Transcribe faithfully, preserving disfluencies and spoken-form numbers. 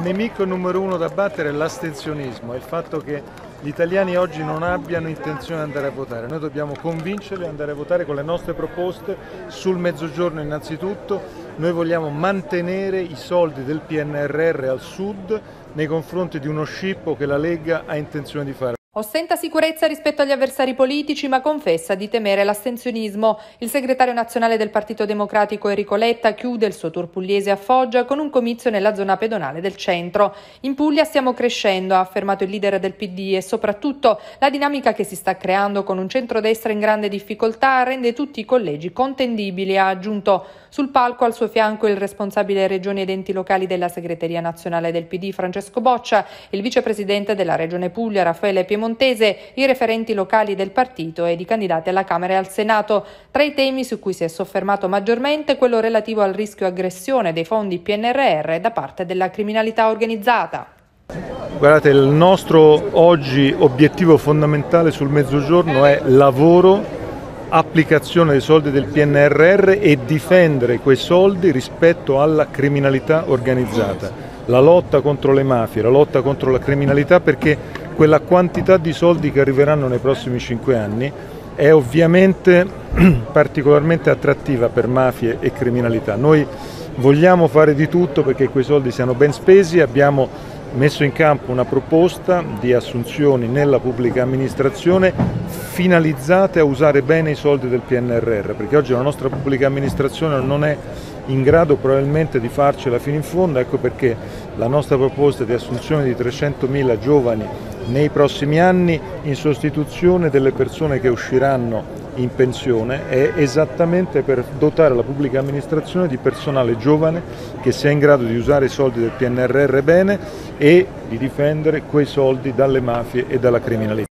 nemico numero uno da battere è l'astensionismo, è il fatto che gli italiani oggi non abbiano intenzione di andare a votare. Noi dobbiamo convincerli ad andare a votare con le nostre proposte sul Mezzogiorno innanzitutto. Noi vogliamo mantenere i soldi del P N R R al Sud nei confronti di uno scippo che la Lega ha intenzione di fare. Ostenta sicurezza rispetto agli avversari politici, ma confessa di temere l'astensionismo. Il segretario nazionale del Partito Democratico Enrico Letta chiude il suo tour pugliese a Foggia con un comizio nella zona pedonale del centro. In Puglia stiamo crescendo, ha affermato il leader del P D, e soprattutto la dinamica che si sta creando con un centrodestra in grande difficoltà rende tutti i collegi contendibili, ha aggiunto. Sul palco al suo fianco il responsabile regioni ed enti locali della segreteria nazionale del P D Francesco Boccia, il vicepresidente della regione Puglia Raffaele Piemontese, i referenti locali del partito ed i candidati alla Camera e al Senato. Tra i temi su cui si è soffermato maggiormente quello relativo al rischio aggressione dei fondi P N R R da parte della criminalità organizzata. Guardate, il nostro oggi obiettivo fondamentale sul Mezzogiorno è lavoro, applicazione dei soldi del P N R R e difendere quei soldi rispetto alla criminalità organizzata, la lotta contro le mafie, la lotta contro la criminalità, perché quella quantità di soldi che arriveranno nei prossimi cinque anni è ovviamente particolarmente attrattiva per mafie e criminalità. Noi vogliamo fare di tutto perché quei soldi siano ben spesi. Abbiamo messo in campo una proposta di assunzioni nella pubblica amministrazione finalizzate a usare bene i soldi del P N R R, perché oggi la nostra pubblica amministrazione non è in grado probabilmente di farcela fino in fondo. Ecco perché la nostra proposta di assunzione di trecentomila giovani nei prossimi anni in sostituzione delle persone che usciranno in pensione è esattamente per dotare la pubblica amministrazione di personale giovane che sia in grado di usare i soldi del P N R R bene e di difendere quei soldi dalle mafie e dalla criminalità.